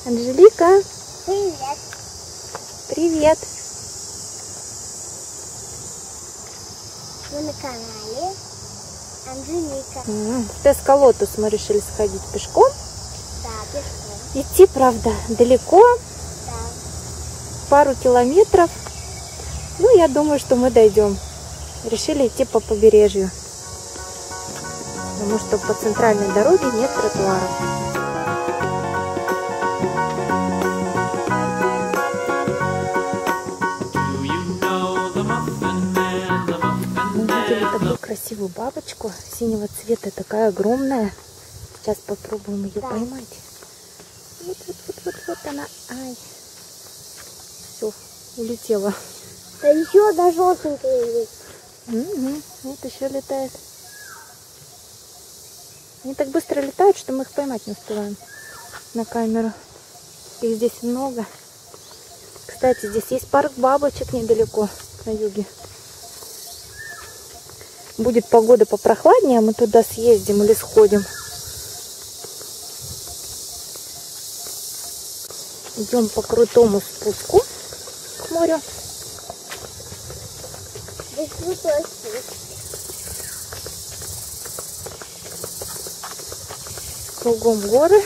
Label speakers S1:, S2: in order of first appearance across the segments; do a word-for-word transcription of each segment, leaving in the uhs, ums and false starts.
S1: Анжелика.
S2: Привет.
S1: Привет.
S2: Мы на канале Анжелика.
S1: В Тескалотус мы решили сходить пешком.
S2: Да, пешком.
S1: Идти, правда, далеко,
S2: Да.
S1: пару километров. Ну, я думаю, что мы дойдем. Решили идти по побережью, потому что по центральной дороге нет тротуаров. Такую красивую бабочку синего цвета, такая огромная. Сейчас попробуем ее
S2: Да.
S1: поймать. Вот, вот, вот, вот, вот она. Ай. Все, улетела.
S2: Да еще одна желтенькая есть.
S1: Угу. Вот еще летает. Они так быстро летают, что мы их поймать не успеваем на камеру. Их здесь много. Кстати, здесь есть парк бабочек недалеко, на юге. Будет погода попрохладнее, мы туда съездим или сходим. Идем по крутому спуску к морю.
S2: Здесь крутой спуск.
S1: Кругом горы.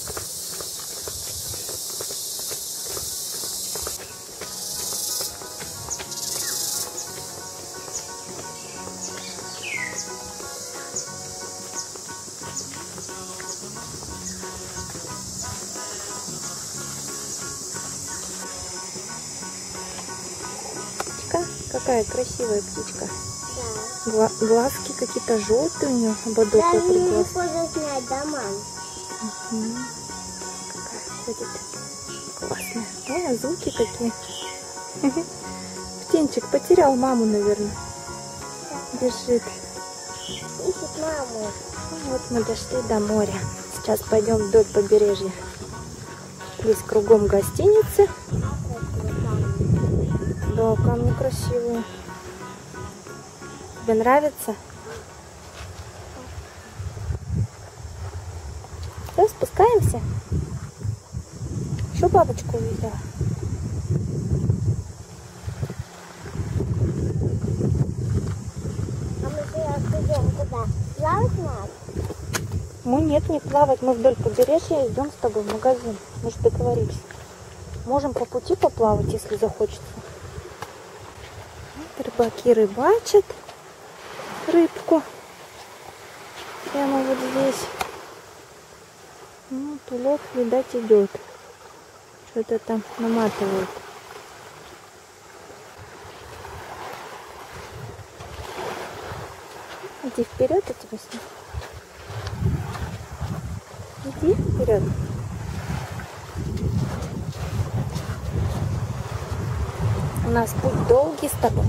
S1: Какая красивая птичка.
S2: Да.
S1: Гла глазки какие-то желтые у нее, ободок
S2: Даже
S1: вокруг
S2: не
S1: глаз.
S2: похоже снять дома.
S1: Угу. Какая ходит. Классная. Ой, а звуки какие. Птенчик потерял маму, наверное. Бежит.
S2: Ищет маму.
S1: Вот мы дошли до моря. Сейчас пойдем вдоль побережья. Здесь кругом гостиницы. Да, камни красивые. Тебе нравится? Все, спускаемся. Еще бабочку увидела.
S2: А мы сейчас идем куда? Плавать надо?
S1: Мы нет, не плавать. Мы вдоль побережья идем с тобой в магазин. Мы же договорились. Можем по пути поплавать, если захочется. Рыбаки рыбачат рыбку прямо вот здесь. Ну, улов, видать, идет. Что-то там наматывают. Иди вперед, я тебя сниму. Иди вперед. У нас путь долгий с тобой.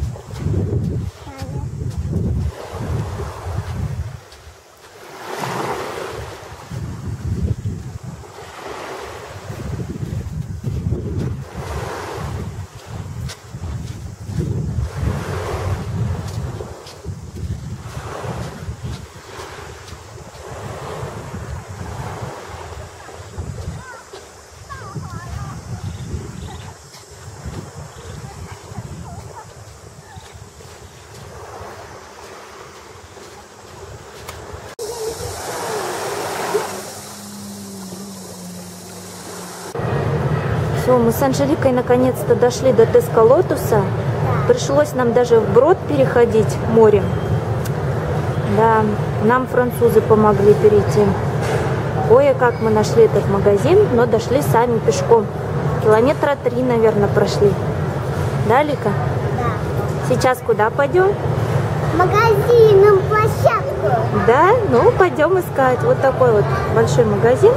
S1: Все, мы с Анжеликой наконец-то дошли до Тескалотуса. Пришлось нам даже вброд переходить морем. Да, нам французы помогли перейти. Кое-как мы нашли этот магазин, но дошли сами пешком. Километра три, наверное, прошли. Да, Лика?
S2: Да.
S1: Сейчас куда пойдем?
S2: Магазином площадку.
S1: Да? Ну, пойдем искать. Вот такой вот большой магазин.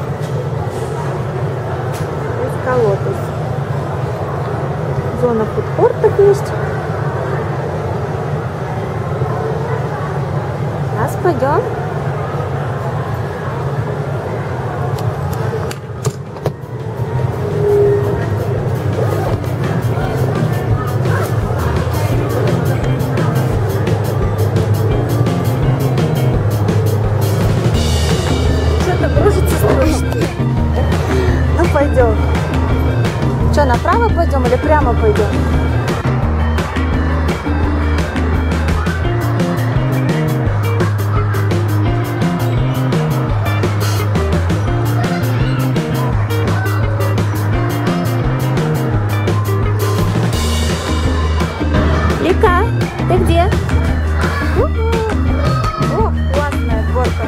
S1: Тескалотус. Зона фудкортов есть. Сейчас пойдем. Что-то кружится с трошки. Ну, пойдем. идет. Что, направо пойдем или прямо пойдем? Лика, ты где? О, классная горка.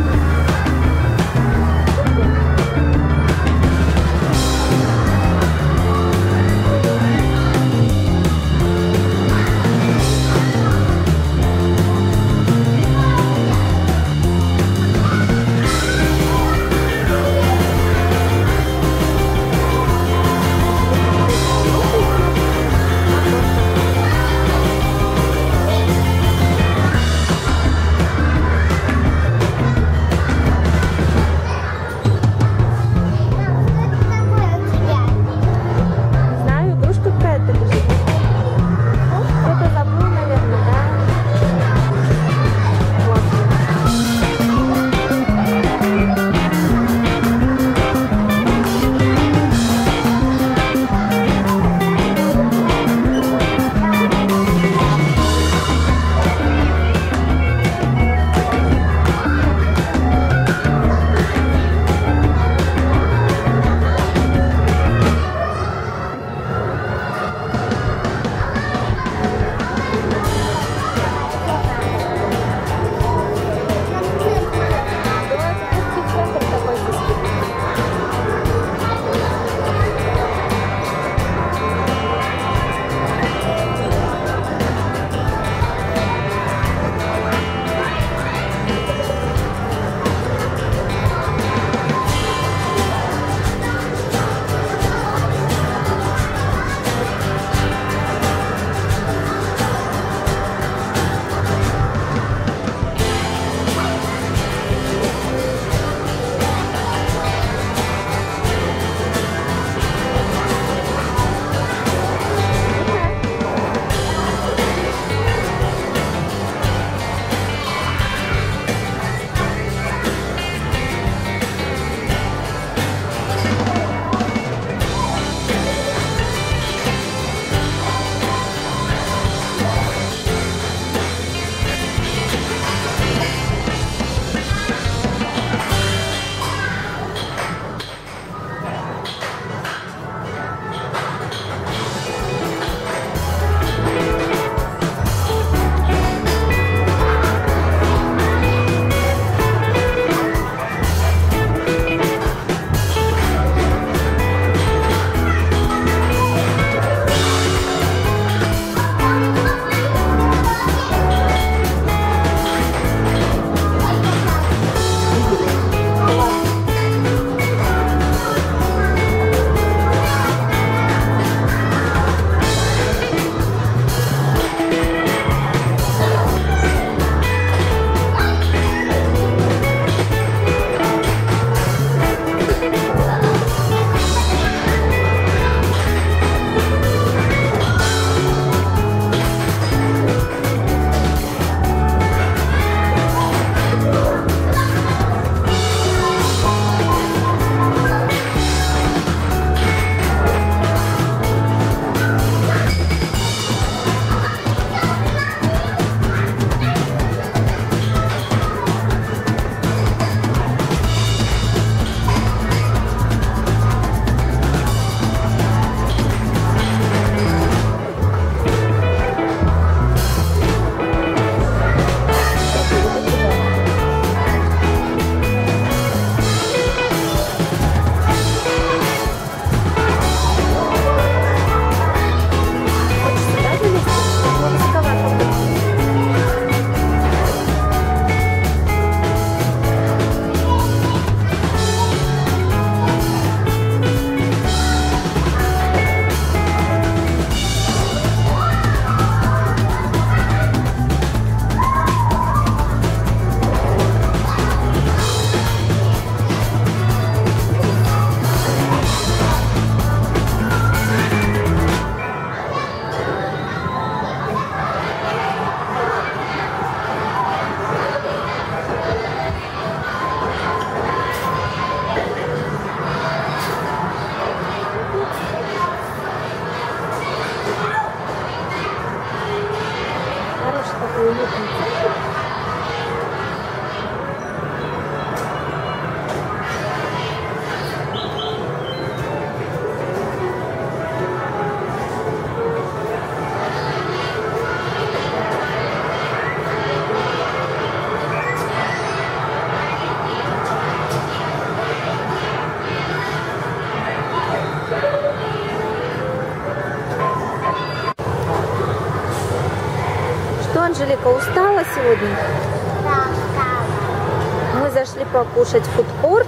S1: Анжелика устала сегодня.
S2: Да, да.
S1: Мы зашли покушать в фудкорт.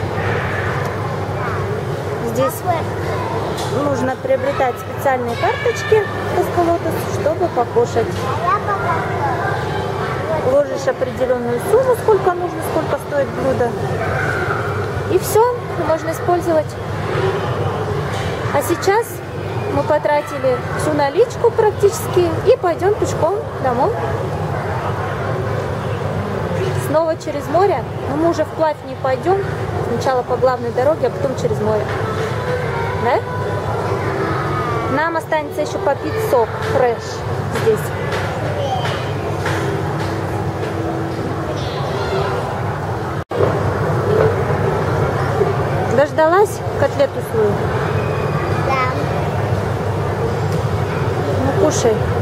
S1: Здесь нужно приобретать специальные карточки Тескалотус, чтобы покушать.
S2: А я покажу.
S1: Ложишь определенную сумму, сколько нужно, сколько стоит блюдо. И все, можно использовать. А сейчас мы потратили всю наличку практически и пойдем пешком домой. Снова через море, но мы уже вплавь не пойдем. Сначала по главной дороге, а потом через море. Да? Нам останется еще попить сок фреш здесь. Дождалась котлету свою?
S2: Да.
S1: Ну, кушай.